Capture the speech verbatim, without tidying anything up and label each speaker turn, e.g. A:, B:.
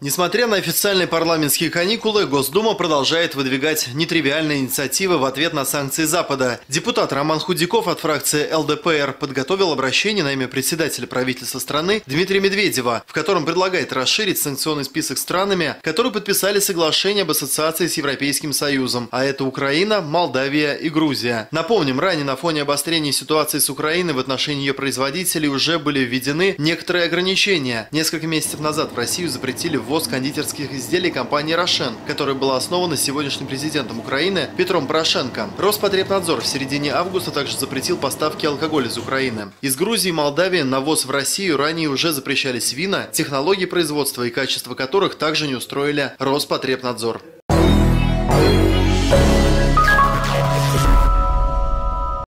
A: Несмотря на официальные парламентские каникулы, Госдума продолжает выдвигать нетривиальные инициативы в ответ на санкции Запада. Депутат Роман Худяков от фракции эл дэ пэ эр подготовил обращение на имя председателя правительства страны Дмитрия Медведева, в котором предлагает расширить санкционный список странами, которые подписали соглашение об ассоциации с Европейским Союзом, а это Украина, Молдавия и Грузия. Напомним, ранее на фоне обострения ситуации с Украиной в отношении ее производителей уже были введены некоторые ограничения. Несколько месяцев назад в Россию запретили ввоз кондитерских изделий компании «Рошен», которая была основана сегодняшним президентом Украины Петром Порошенко. Роспотребнадзор в середине августа также запретил поставки алкоголя из Украины. Из Грузии и Молдавии на ввоз в Россию ранее уже запрещались вина, технологии производства и качество которых также не устроили Роспотребнадзор.